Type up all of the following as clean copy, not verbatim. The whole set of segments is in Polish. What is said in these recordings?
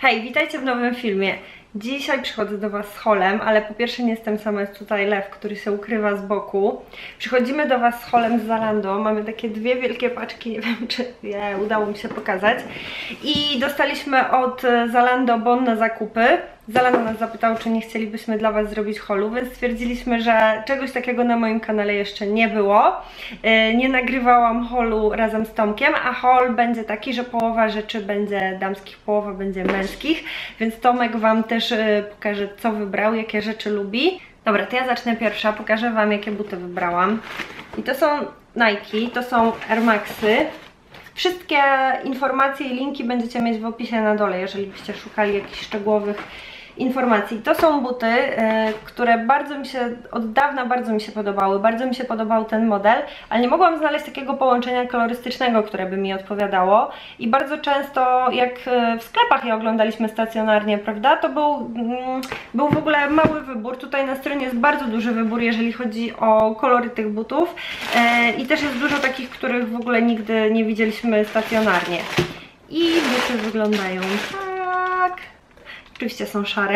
Hej, witajcie w nowym filmie. Dzisiaj przychodzę do Was z haulem, ale po pierwsze nie jestem sama, jest tutaj Lew, który się ukrywa z boku. Przychodzimy do Was z haulem z Zalando, mamy takie dwie wielkie paczki, nie wiem czy je udało mi się pokazać. I dostaliśmy od Zalando bon na zakupy. Zalando nas zapytał, czy nie chcielibyśmy dla Was zrobić haulu, więc stwierdziliśmy, że czegoś takiego na moim kanale jeszcze nie było. Nie nagrywałam haulu razem z Tomkiem, a haul będzie taki, że połowa rzeczy będzie damskich, połowa będzie męskich, więc Tomek Wam też pokaże, co wybrał, jakie rzeczy lubi. Dobra, to ja zacznę pierwsza, pokażę Wam, jakie buty wybrałam. I to są Nike, to są Air Maxy. Wszystkie informacje i linki będziecie mieć w opisie na dole, jeżeli byście szukali jakichś szczegółowych informacji. To są buty, które od dawna bardzo mi się podobały. Bardzo mi się podobał ten model, ale nie mogłam znaleźć takiego połączenia kolorystycznego, które by mi odpowiadało. I bardzo często, jak w sklepach je oglądaliśmy stacjonarnie, prawda, to był w ogóle mały wybór. Tutaj na stronie jest bardzo duży wybór, jeżeli chodzi o kolory tych butów. I też jest dużo takich, których w ogóle nigdy nie widzieliśmy stacjonarnie. I buty wyglądają tak. Oczywiście są szare,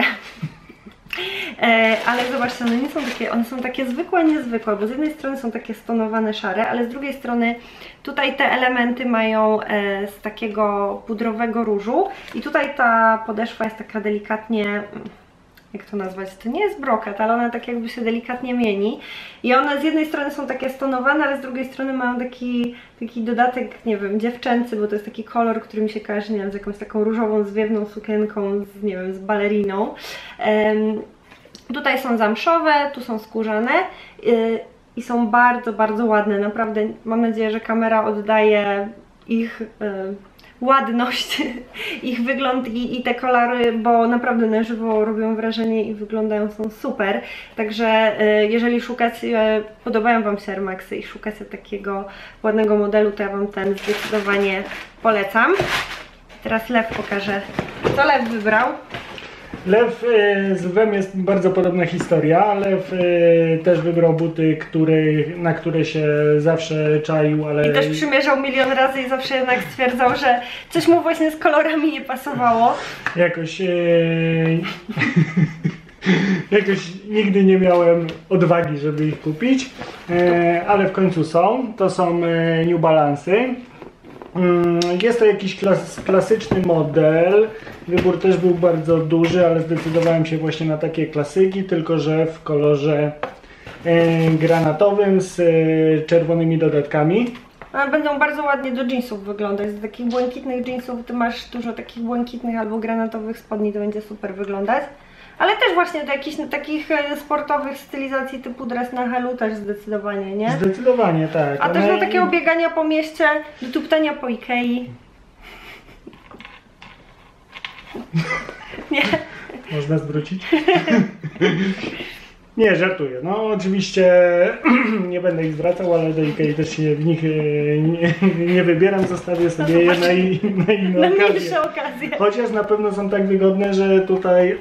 ale zobaczcie, one nie są takie, one są takie zwykłe, niezwykłe, bo z jednej strony są takie stonowane szare, ale z drugiej strony tutaj te elementy mają z takiego pudrowego różu i tutaj ta podeszwa jest taka delikatnie, jak to nazwać, to nie jest brokat, ale ona tak jakby się delikatnie mieni i one z jednej strony są takie stonowane, ale z drugiej strony mają taki dodatek, nie wiem, dziewczęcy, bo to jest taki kolor, który mi się kojarzy, nie wiem, z jakąś taką różową, zwiewną sukienką, nie wiem, z baleriną. Tutaj są zamszowe, tu są skórzane i są bardzo, bardzo ładne, naprawdę mam nadzieję, że kamera oddaje ich ładność, ich wygląd i te kolory, bo naprawdę na żywo robią wrażenie i wyglądają, są super. Także jeżeli szukacie, podobają Wam się Air Maxy i szukacie takiego ładnego modelu, to ja Wam ten zdecydowanie polecam. Teraz Lew pokaże, co Lew wybrał. Lew z Lwem jest bardzo podobna historia. Lew też wybrał buty, na które się zawsze czaił, ale... I też przymierzał milion razy i zawsze jednak stwierdzał, że coś mu właśnie z kolorami nie pasowało. Jakoś nigdy nie miałem odwagi, żeby ich kupić, ale w końcu są. To są New Balance'y. Jest to jakiś klasyczny model. Wybór też był bardzo duży, ale zdecydowałem się właśnie na takie klasyki, tylko że w kolorze granatowym z czerwonymi dodatkami. One będą bardzo ładnie do jeansów wyglądać. Z takich błękitnych jeansów ty masz dużo takich błękitnych albo granatowych spodni, to będzie super wyglądać. Ale też właśnie do jakichś takich sportowych stylizacji typu dres na helu też zdecydowanie, nie? Zdecydowanie, tak. A też do takiego biegania po mieście, do tuptania po Ikei. Nie. Można zwrócić? Nie, żartuję. No oczywiście nie będę ich zwracał, ale do Ikei też się w nich nie wybieram, zostawię sobie je na inne okazje. Chociaż na pewno są tak wygodne, że tutaj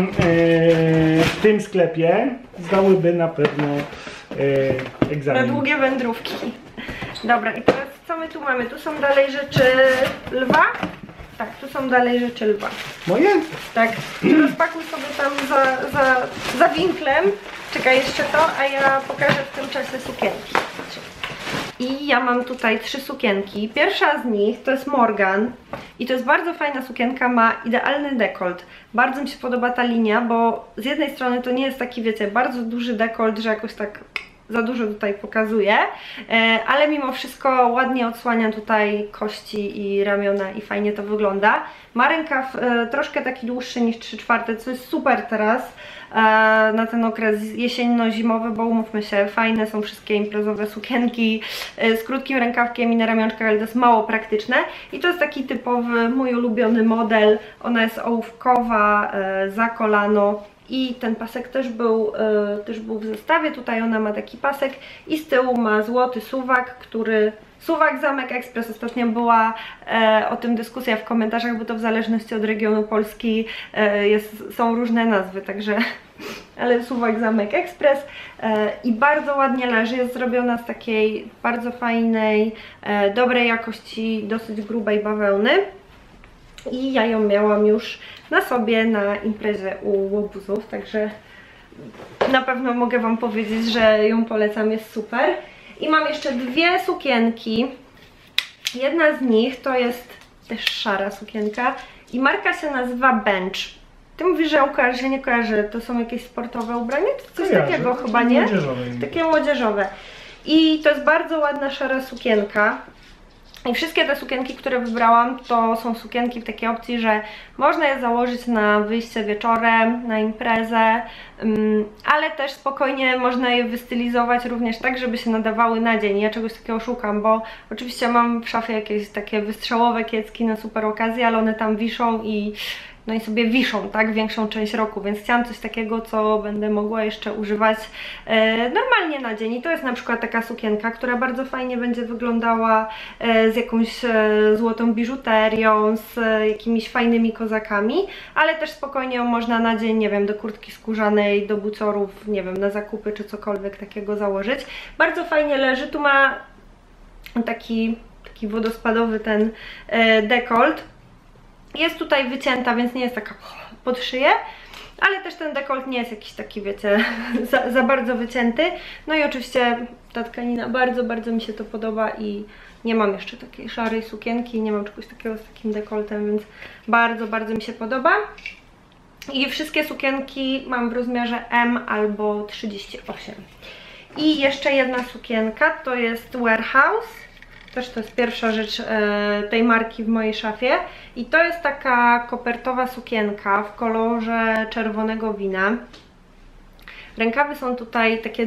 w tym sklepie zdałyby na pewno egzamin. Na długie wędrówki. Dobra, i teraz co my tu mamy? Tu są dalej rzeczy Lwa? Tak, tu są dalej rzeczy Lwa. Moje? Tak, rozpakuj sobie tam za winklem. Czekaj jeszcze to, a ja pokażę w tym czasie sukienki. I ja mam tutaj 3 sukienki. Pierwsza z nich to jest Morgan i to jest bardzo fajna sukienka, ma idealny dekolt. Bardzo mi się podoba ta linia, bo z jednej strony to nie jest taki, wiecie, bardzo duży dekolt, że jakoś tak za dużo tutaj pokazuje, ale mimo wszystko ładnie odsłania tutaj kości i ramiona i fajnie to wygląda. Ma rękaw troszkę taki dłuższy niż 3/4, co jest super teraz na ten okres jesienno-zimowy, bo umówmy się, fajne są wszystkie imprezowe sukienki z krótkim rękawkiem i na ramionczkach, ale to jest mało praktyczne. I to jest taki typowy, mój ulubiony model. Ona jest ołówkowa, za kolano. I ten pasek też był w zestawie, tutaj ona ma taki pasek i z tyłu ma złoty suwak, suwak Zamek Express. Ostatnio była o tym dyskusja w komentarzach, bo to w zależności od regionu Polski są różne nazwy, także... Ale suwak Zamek Express i bardzo ładnie leży, jest zrobiona z takiej bardzo fajnej, dobrej jakości, dosyć grubej bawełny. i ja ją miałam już na sobie na imprezie u łobuzów, także na pewno mogę wam powiedzieć, że ją polecam, jest super. I mam jeszcze dwie sukienki. Jedna z nich to jest też szara sukienka i marka się nazywa Bench. Ty mówisz, że ją kojarzę, że nie kojarzę, to są jakieś sportowe ubrania? To coś takiego chyba, nie? Takie młodzieżowe. I to jest bardzo ładna szara sukienka. I wszystkie te sukienki, które wybrałam, to są sukienki w takiej opcji, że można je założyć na wyjście wieczorem, na imprezę, ale też spokojnie można je wystylizować również tak, żeby się nadawały na dzień. Ja czegoś takiego szukam, bo oczywiście mam w szafie jakieś takie wystrzałowe kiecki na super okazję, ale one tam wiszą i no i sobie wiszą, tak, większą część roku, więc chciałam coś takiego, co będę mogła jeszcze używać normalnie na dzień. I to jest na przykład taka sukienka, która bardzo fajnie będzie wyglądała z jakąś złotą biżuterią, z jakimiś fajnymi kozakami, ale też spokojnie ją można na dzień, nie wiem, do kurtki skórzanej, do buciorów, nie wiem, na zakupy czy cokolwiek takiego założyć. Bardzo fajnie leży, tu ma taki wodospadowy ten dekolt. Jest tutaj wycięta, więc nie jest taka pod szyję, ale też ten dekolt nie jest jakiś taki, wiecie, za bardzo wycięty. No i oczywiście ta tkanina, bardzo mi się to podoba i nie mam jeszcze takiej szarej sukienki, nie mam czegoś takiego z takim dekoltem, więc bardzo mi się podoba. I wszystkie sukienki mam w rozmiarze M albo 38. I jeszcze jedna sukienka, to jest Warehouse. Też to jest pierwsza rzecz tej marki w mojej szafie. I to jest taka kopertowa sukienka w kolorze czerwonego wina. Rękawy są tutaj takie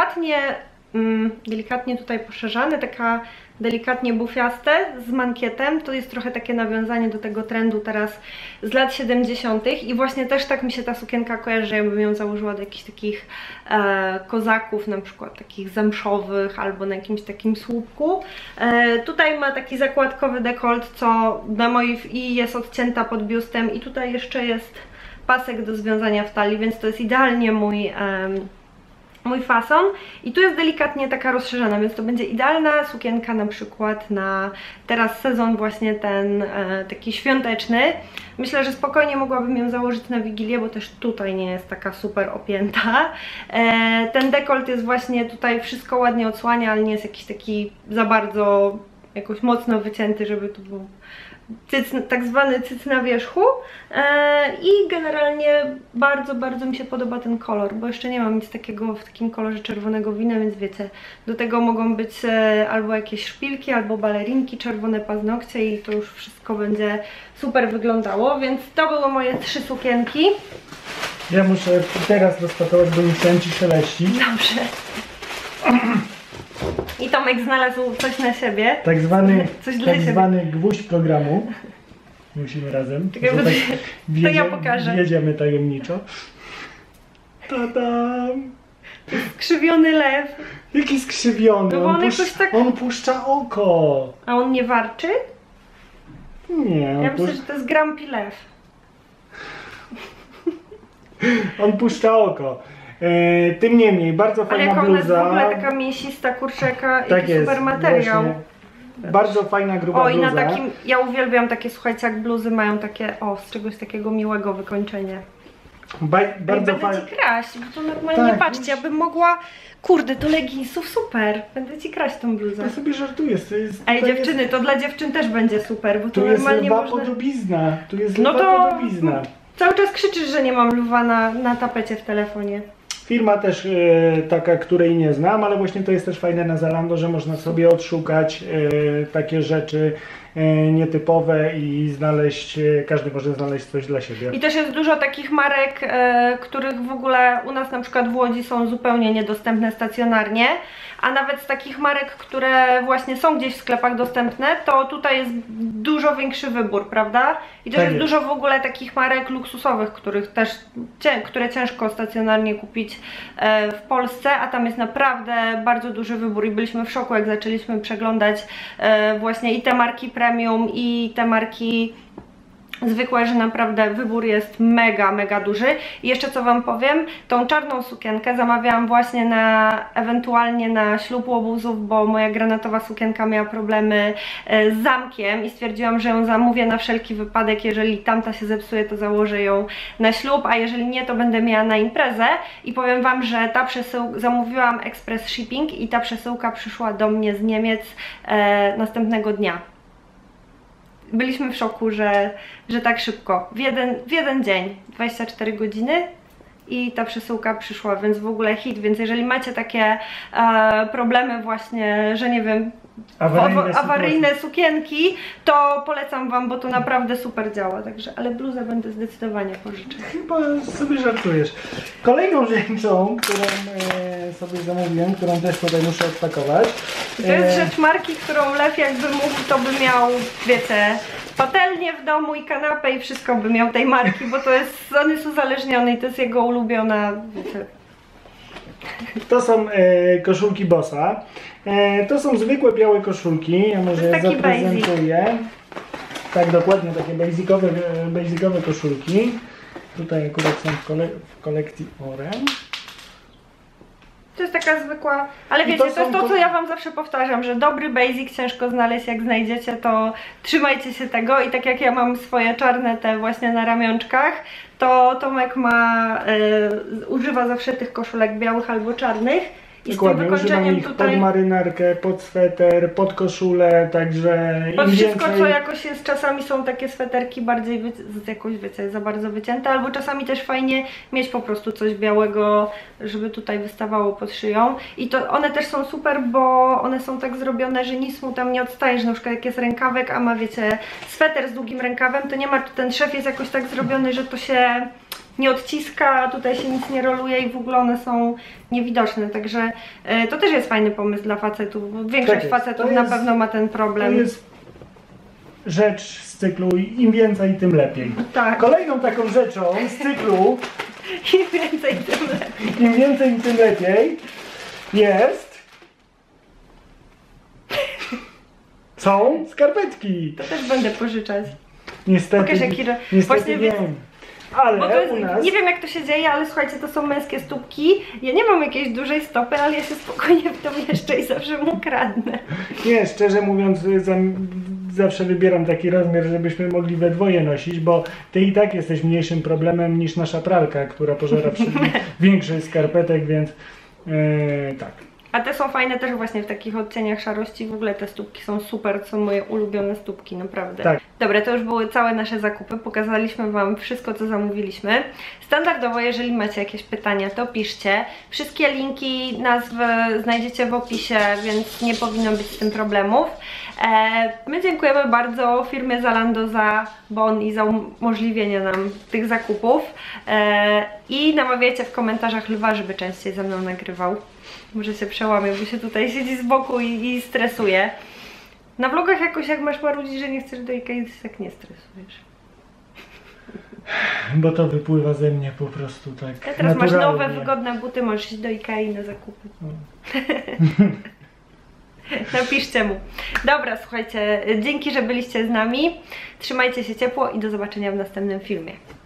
delikatnie tutaj poszerzane, taka delikatnie bufiaste z mankietem. To jest trochę takie nawiązanie do tego trendu teraz z lat 70. I właśnie też tak mi się ta sukienka kojarzy, że ja bym ją założyła do jakichś takich kozaków, na przykład takich zamszowych albo na jakimś takim słupku. Tutaj ma taki zakładkowy dekolt, co na moich i jest odcięta pod biustem i tutaj jeszcze jest pasek do związania w talii, więc to jest idealnie mój fason. I tu jest delikatnie taka rozszerzona, więc to będzie idealna sukienka na przykład na teraz sezon właśnie ten taki świąteczny. Myślę, że spokojnie mogłabym ją założyć na Wigilię, bo też tutaj nie jest taka super opięta. Ten dekolt jest właśnie tutaj, wszystko ładnie odsłania, ale nie jest jakiś taki za bardzo jakoś mocno wycięty, żeby tu był tak zwany cyc na wierzchu. I generalnie bardzo mi się podoba ten kolor, bo jeszcze nie mam nic takiego w takim kolorze czerwonego wina, więc wiecie, do tego mogą być albo jakieś szpilki, albo balerinki, czerwone paznokcie i to już wszystko będzie super wyglądało, więc to były moje 3 sukienki. Ja muszę teraz rozpakować, bo nie chciałem ci szeleścić. Dobrze. I Tomek znalazł coś na siebie. Tak zwany gwóźdź programu. Musimy razem. To ja pokażę. Jedziemy tajemniczo. Tadam! Skrzywiony lew. Jaki skrzywiony? No on puszcza oko. A on nie warczy? Nie. Ja myślę, że to jest Grumpy lew. On puszcza oko. Tym niemniej, bardzo fajna bluza. Ale jak ona jest w ogóle taka mięsista, kurczaka, tak jaki jest, super materiał. Właśnie. Bardzo fajna, gruba bluza. Na takim, ja uwielbiam takie, słuchajcie, jak bluzy mają takie, z czegoś takiego miłego wykończenie. Bardzo fajnie. Będę ci kraść, bo to normalnie, tak, patrzcie, ja bym mogła, kurde, do leginsów, super, będę ci kraść tą bluzę. Ja sobie żartuję. Ej, dziewczyny, to dla dziewczyn też będzie super, bo to tu normalnie jest podobizna. Tu jest podobizna. Cały czas krzyczysz, że nie mam lwa na tapecie w telefonie. Firma też taka, której nie znam, ale właśnie to jest też fajne na Zalando, że można sobie odszukać takie rzeczy nietypowe i znaleźć, każdy może znaleźć coś dla siebie. I też jest dużo takich marek, których w ogóle u nas na przykład w Łodzi są zupełnie niedostępne stacjonarnie, a nawet z takich marek, które właśnie są gdzieś w sklepach dostępne, to tutaj jest dużo większy wybór, prawda? I też jest dużo w ogóle takich marek luksusowych, które ciężko stacjonarnie kupić w Polsce, a tam jest naprawdę bardzo duży wybór i byliśmy w szoku, jak zaczęliśmy przeglądać właśnie i te marki premium, i te marki zwykłe, że naprawdę wybór jest mega, mega duży. I jeszcze co wam powiem, tą czarną sukienkę zamawiałam właśnie ewentualnie na ślub łobuzów, bo moja granatowa sukienka miała problemy z zamkiem i stwierdziłam, że ją zamówię na wszelki wypadek. Jeżeli tamta się zepsuje, to założę ją na ślub, a jeżeli nie, to będę miała na imprezę. I powiem wam, że ta przesyłka, zamówiłam express shipping i ta przesyłka przyszła do mnie z Niemiec następnego dnia. Byliśmy w szoku, że tak szybko. W jeden dzień, 24 godziny i ta przesyłka przyszła, więc w ogóle hit. Więc jeżeli macie takie problemy właśnie, że nie wiem, awaryjne sukienki, to polecam wam, bo to naprawdę super działa. Także, ale bluzę będę zdecydowanie pożyczać. Chyba sobie żartujesz. Kolejną rzeczą, którą sobie zamówiłem, którą też tutaj muszę odpakować. To jest rzecz marki, którą Lew jakby mógł, to by miał, wiecie, patelnię w domu i kanapę i wszystko by miał tej marki, bo to jest, on jest uzależniony i to jest jego ulubiona, wiecie. To są koszulki Bossa. To są zwykłe białe koszulki. Ja może je zaprezentuję. Basic. Tak, dokładnie, takie basicowe koszulki. Tutaj akurat są w kolekcji Orange. To jest taka zwykła, ale wiecie, to jest to, co ja wam zawsze powtarzam, że dobry basic ciężko znaleźć, jak znajdziecie, to trzymajcie się tego i tak jak ja mam swoje czarne te właśnie na ramionczkach, to Tomek używa zawsze tych koszulek białych albo czarnych. I dokładnie, używam ich pod marynarkę, pod sweter, pod koszulę, także pod wszystko, co jakoś jest, czasami są takie sweterki bardziej jakoś, wiecie, za bardzo wycięte, albo czasami też fajnie mieć po prostu coś białego, żeby tutaj wystawało pod szyją. I to one też są super, bo one są tak zrobione, że nic mu tam nie odstaje, że na przykład jak jest rękawek, a ma, wiecie, sweter z długim rękawem, to nie ma, ten szef jest jakoś tak zrobiony, że to się nie odciska, tutaj się nic nie roluje i w ogóle one są niewidoczne, także to też jest fajny pomysł dla facetów. Większość facetów na pewno ma ten problem. To jest rzecz z cyklu im więcej, tym lepiej. Tak. Kolejną taką rzeczą z cyklu im więcej, tym lepiej. Im więcej, tym lepiej jest są skarpetki. To też będę pożyczać. Niestety, pokaż, jaki niestety wiem. Ale bo to jest, u nas... nie wiem jak to się dzieje, ale słuchajcie, to są męskie stópki. Ja nie mam jakiejś dużej stopy, ale ja się spokojnie w to mieszczę i zawsze mu kradnę. Nie, szczerze mówiąc, zawsze wybieram taki rozmiar, żebyśmy mogli we dwoje nosić, bo ty i tak jesteś mniejszym problemem niż nasza pralka, która pożera większość skarpetek, więc tak. A te są fajne też właśnie w takich odcieniach szarości. W ogóle te stópki są super, to są moje ulubione stópki, naprawdę. Tak. Dobra, to już były całe nasze zakupy. Pokazaliśmy wam wszystko, co zamówiliśmy. Standardowo, jeżeli macie jakieś pytania, to piszcie. Wszystkie linki, nazwy znajdziecie w opisie, więc nie powinno być z tym problemów. My dziękujemy bardzo firmie Zalando za bon i za umożliwienie nam tych zakupów. I namawiajcie w komentarzach Lwa, żeby częściej ze mną nagrywał. Może się przełamie, bo się tutaj siedzi z boku i stresuje. Na vlogach jakoś jak masz marudzić, że nie chcesz do Ikei, to się tak nie stresujesz. Bo to wypływa ze mnie po prostu tak. A teraz masz nowe, wygodne buty, możesz iść do Ikei na zakupy. Napiszcie mu. Dobra, słuchajcie, dzięki, że byliście z nami. Trzymajcie się ciepło i do zobaczenia w następnym filmie.